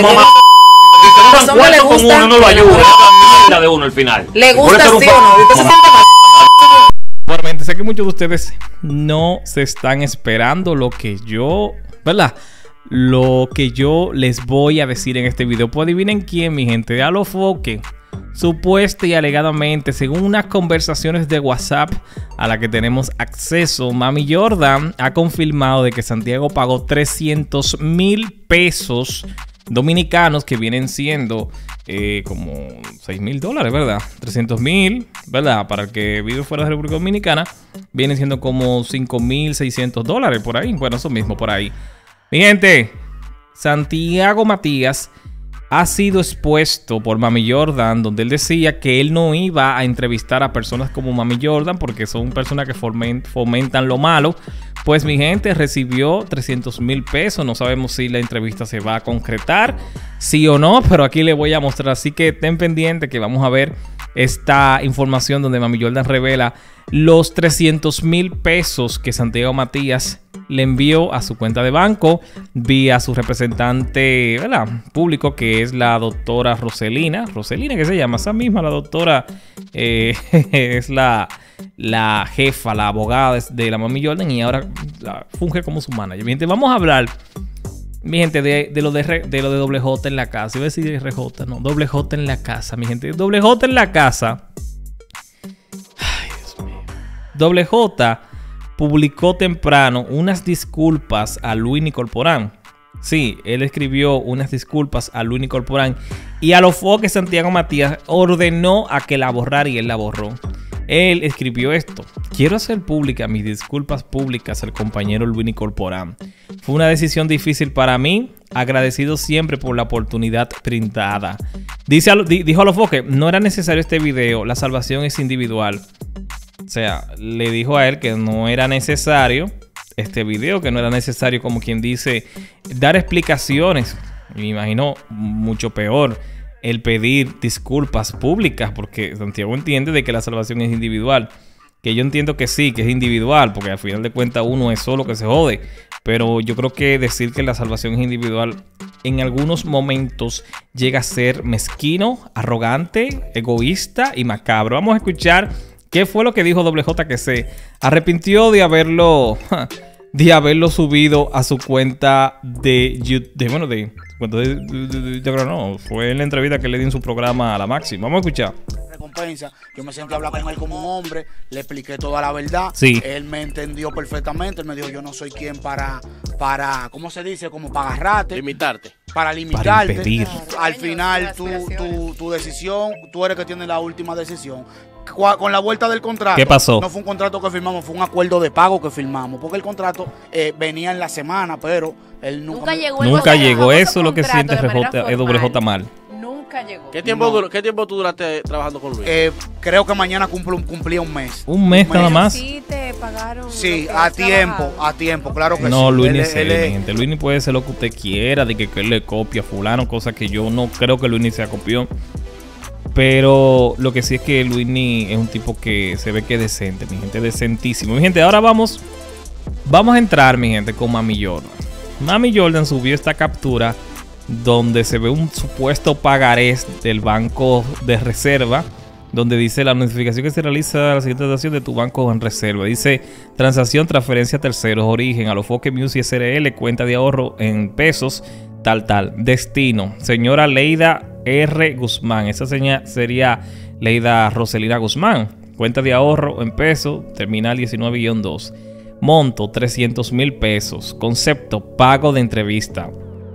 Los hombres le gustan. Uno lo ayuda. La de uno al final. Le gusta sí o no. Usted se siente mal. Igualmente, sé que muchos de ustedes no se están esperando lo que yo, ¿verdad? Lo que yo les voy a decir en este video. Pues adivinen quién, mi gente. Alofoque, supuesta y alegadamente, según unas conversaciones de WhatsApp a la que tenemos acceso, Mami Jordan ha confirmado de que Santiago pagó 300,000 pesos dominicanos, que vienen siendo como $6,000, ¿verdad? 300,000, ¿verdad? Para el que vive fuera de la República Dominicana, vienen siendo como $5,600 por ahí. Bueno, eso mismo por ahí. Mi gente, Santiago Matías ha sido expuesto por Mami Jordan, donde él decía que él no iba a entrevistar a personas como Mami Jordan porque son personas que fomentan lo malo. Pues mi gente, recibió 300,000 pesos. No sabemos si la entrevista se va a concretar, sí o no, pero aquí le voy a mostrar. Así que estén pendientes que vamos a ver esta información donde Mami Jordan revela los 300,000 pesos que Santiago Matías le envió a su cuenta de banco vía su representante, ¿verdad?, público, que es la doctora Roselina, que se llama esa misma, la doctora es la jefa, la abogada de la Mami Jordan, y ahora funge como su manager. Mi gente, vamos a hablar, mi gente, de lo de Doble J en la casa. Iba a decir RJ, no, Doble J en la casa, mi gente. Doble J en la casa. Ay, Dios mío. Doble J publicó temprano unas disculpas a Luini Corporán. Sí, él escribió unas disculpas a Luini Corporán, y a lo que Santiago Matías ordenó a que la borrara, y él la borró. Él escribió esto: quiero hacer pública mis disculpas públicas al compañero Luini Corporán. Fue una decisión difícil para mí, agradecido siempre por la oportunidad brindada. Dijo a Alofoque, no era necesario este video, la salvación es individual. O sea, le dijo a él que no era necesario este video, que no era necesario, como quien dice, dar explicaciones. Me imagino mucho peor el pedir disculpas públicas, porque Santiago entiende de que la salvación es individual. Que yo entiendo que sí, que es individual, porque al final de cuentas uno es solo que se jode. Pero yo creo que decir que la salvación es individual en algunos momentos llega a ser mezquino, arrogante, egoísta y macabro. Vamos a escuchar qué fue lo que dijo Doble J, que se arrepintió de haberlo subido a su cuenta de YouTube. No, fue en la entrevista que le di en su programa a La Máxima. Vamos a escuchar. Recompensa, yo me senté a hablar con él como un hombre, le expliqué toda la verdad. Sí. Él me entendió perfectamente. Él me dijo, yo no soy quien para ¿cómo se dice? Como para agarrarte. Limitarte. Para limitarte. Para impedir. Al final, tu decisión, tú eres que tienes la última decisión. Con la vuelta del contrato, ¿qué pasó? No fue un contrato que firmamos, fue un acuerdo de pago que firmamos, porque el contrato venía en la semana, pero él nunca llegó. Eso es lo que siente Doble J mal. Nunca llegó. ¿Qué tiempo tú duraste trabajando con Luis? Creo que mañana cumplía un mes. ¿Un mes nada más? Sí, te pagaron. Sí, a tiempo, claro que sí. No, Luis ni gente. Luis ni puede ser lo que usted quiera, de que él le copia a fulano, cosa que yo no creo que Luis ni se copió. Pero lo que sí es que Luini es un tipo que se ve que es decente, mi gente, decentísimo. Mi gente, ahora vamos a entrar, mi gente, con Mami Jordan. Mami Jordan subió esta captura donde se ve un supuesto pagarés del banco de reserva, donde dice la notificación que se realiza a la siguiente transacción de tu banco en reserva. Dice transacción, transferencia a terceros, origen, Alofoque Music SRL, cuenta de ahorro en pesos, tal. Destino, señora Leida R. Guzmán. Esa sería Leida Roselina Guzmán. Cuenta de ahorro en pesos, terminal 19-2. Monto, 300,000 pesos. Concepto, pago de entrevista.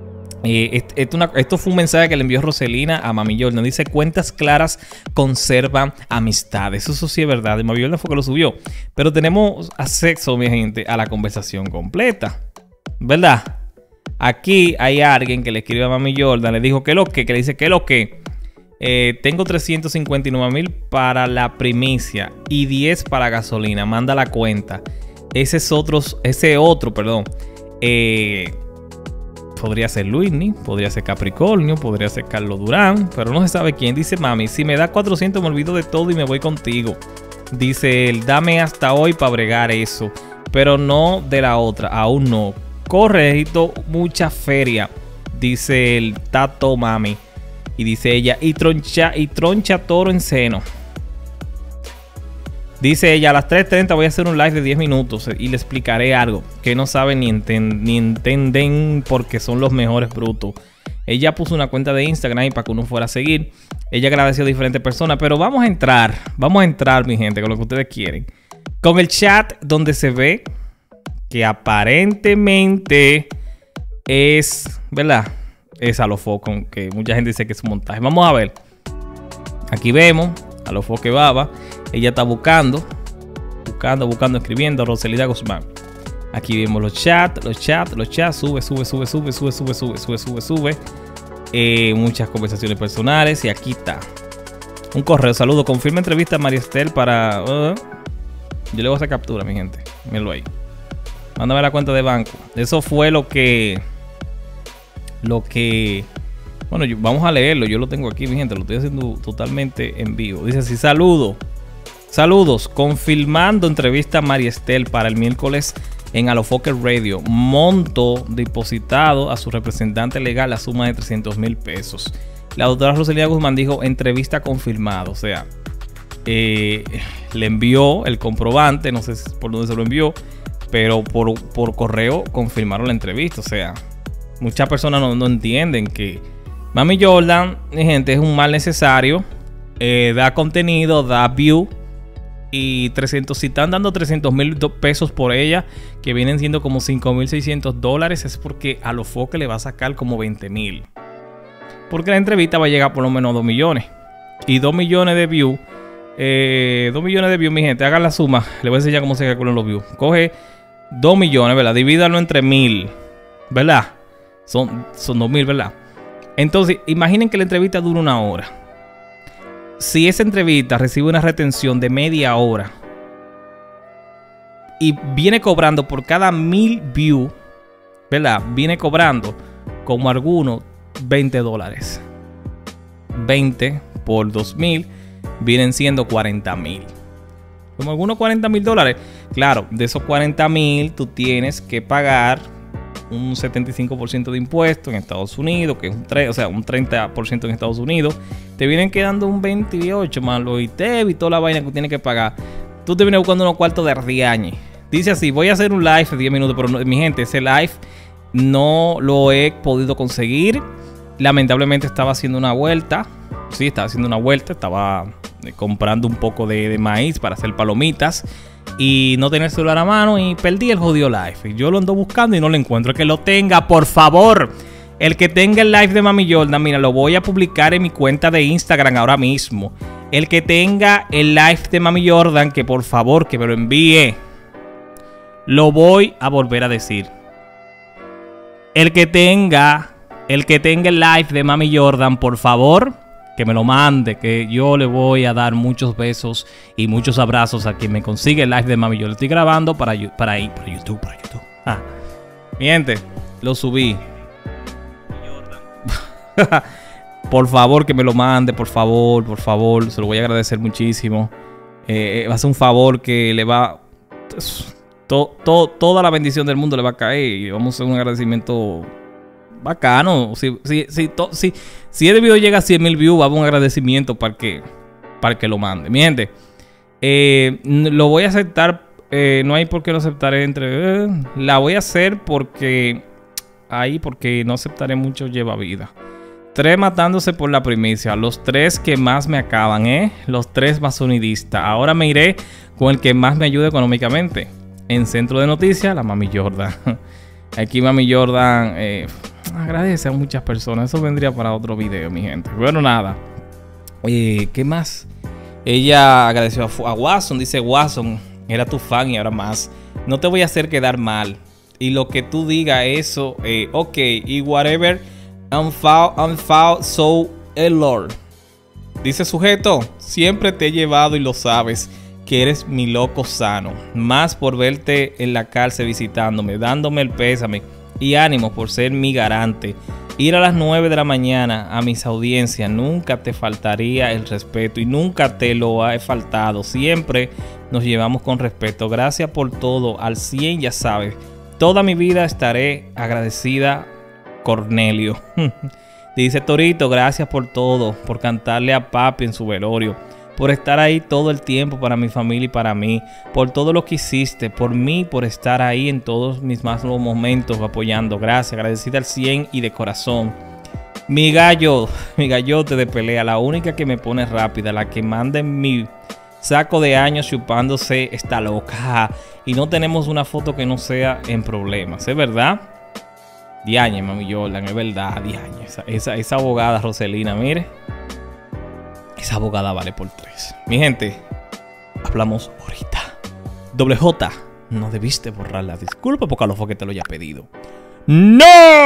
Esto fue un mensaje que le envió Roselina a Mami Jordan. Dice, cuentas claras conservan amistades. Eso sí es verdad. Y Mami Jordan fue que lo subió. Pero tenemos acceso, mi gente, a la conversación completa, ¿verdad? Aquí hay alguien que le escribe a Mami Jordan, le dijo que le dice que tengo 359,000 para la primicia y 10 para gasolina, manda la cuenta. Ese otro, podría ser Luini, podría ser Capricornio, podría ser Carlos Durán, pero no se sabe quién. Dice Mami, si me da 400 me olvido de todo y me voy contigo. Dice él, dame hasta hoy para bregar eso, pero no de la otra, aún no. Corre, necesito mucha feria. Dice el Tato Mami. Y dice ella, y troncha toro en seno. Dice ella, a las 3:30 voy a hacer un live de 10 minutos y le explicaré algo que no saben ni entienden porque son los mejores brutos. Ella puso una cuenta de Instagram para que uno fuera a seguir. Ella agradeció a diferentes personas, pero vamos a entrar, mi gente, con lo que ustedes quieren. Con el chat donde se ve que aparentemente es, ¿verdad? Es Alofoque, que mucha gente dice que es un montaje. Vamos a ver. Aquí vemos Alofoque Baba. Ella está buscando, escribiendo. Roselida Guzmán. Aquí vemos los chats. Sube. Muchas conversaciones personales. Y aquí está. Un correo. Saludo. Confirma entrevista a María Estel para... yo le voy a hacer captura, mi gente. Mírenlo ahí. Mándame la cuenta de banco. Eso fue lo que... Bueno, vamos a leerlo. Yo lo tengo aquí, mi gente. Lo estoy haciendo totalmente en vivo. Dice así: Saludos. Confirmando entrevista a María Estel para el miércoles en Alofoque Radio. Monto depositado a su representante legal la suma de 300,000 pesos. La doctora Roselida Guzmán dijo entrevista confirmada. O sea, le envió el comprobante. No sé por dónde se lo envió. Pero por correo confirmaron la entrevista. O sea, muchas personas no entienden que Mami Jordan, mi gente, es un mal necesario. Da contenido, da view. Y si están dando 300,000 pesos por ella, que vienen siendo como $5,600, es porque Alofoque le va a sacar como 20,000. Porque la entrevista va a llegar por lo menos a 2 millones. Y 2 millones de views. 2 millones de views, mi gente. Hagan la suma. Le voy a enseñar cómo se calculan los views. Coge 2 millones, ¿verdad? Divídalo entre 1000, ¿verdad? Son 2,000, ¿verdad? Entonces, imaginen que la entrevista dura 1 hora. Si esa entrevista recibe una retención de media hora y viene cobrando por cada 1000 views, ¿verdad? Viene cobrando como algunos $20. 20 por 2,000 vienen siendo 40,000. Como algunos $40,000. Claro, de esos 40,000 tú tienes que pagar un 75% de impuestos en Estados Unidos, que es un 30% en Estados Unidos. Te vienen quedando un 28% más los ITEV y toda la vaina que tienes que pagar. Tú te vienes buscando unos cuartos de riañe. Dice así: voy a hacer un live de 10 minutos, pero no, mi gente, ese live no lo he podido conseguir. Lamentablemente estaba haciendo una vuelta. Sí, estaba haciendo una vuelta. Estaba comprando un poco de maíz para hacer palomitas. Y no tener el celular a mano y perdí el jodido live. Y yo lo ando buscando y no lo encuentro. El que lo tenga, por favor. El que tenga el live de Mami Jordan, mira, lo voy a publicar en mi cuenta de Instagram ahora mismo. El que tenga el live de Mami Jordan, que por favor que me lo envíe. Lo voy a volver a decir. El que tenga el live de Mami Jordan, por favor, que me lo mande, que yo le voy a dar muchos besos y muchos abrazos a quien me consigue el live de Mami. Yo lo estoy grabando para YouTube. Mi gente, lo subí. Por favor, que me lo mande, por favor. Se lo voy a agradecer muchísimo. Va a ser un favor que le va... toda la bendición del mundo le va a caer. Y vamos a hacer un agradecimiento bacano. Si este video llega a 100,000 views, va a haber un agradecimiento para que lo mande. Mi gente, lo voy a aceptar. No hay por qué lo aceptaré la voy a hacer porque no aceptaré mucho lleva vida. 3 matándose por la primicia. Los 3 que más me acaban, los 3 más sonidistas. Ahora me iré con el que más me ayude económicamente. En Centro de Noticias, la Mami Jordan. Aquí Mami Jordan agradece a muchas personas. Eso vendría para otro video, mi gente. Bueno, nada. ¿Qué más? Ella agradeció a Watson. Dice: Watson, era tu fan y ahora más. No te voy a hacer quedar mal. Y lo que tú digas, eso, ok. Y whatever, I'm found so el Lord. Dice sujeto: siempre te he llevado y lo sabes, que eres mi loco sano. Más por verte en la cárcel visitándome, dándome el pésame y ánimo por ser mi garante. Ir a las 9 de la mañana a mis audiencias, nunca te faltaría el respeto y nunca te lo he faltado. Siempre nos llevamos con respeto. Gracias por todo, al 100, ya sabes. Toda mi vida estaré agradecida Cornelio. Dice Torito, gracias por todo, por cantarle a papi en su velorio, por estar ahí todo el tiempo para mi familia y para mí, por todo lo que hiciste, por mí, por estar ahí en todos mis más nuevos momentos apoyando. Gracias, agradecida al 100 y de corazón. Mi gallote de pelea, la única que me pone rápida, la que manda en mi saco de años chupándose, está loca. Y no tenemos una foto que no sea en problemas, ¿es verdad? Diañe, mami Jordan, es verdad, diañe. Esa abogada Roselina, mire. Esa abogada vale por 3. Mi gente, hablamos ahorita. Doble J, no debiste borrar la disculpa porque a lo fue que te lo haya pedido. ¡No!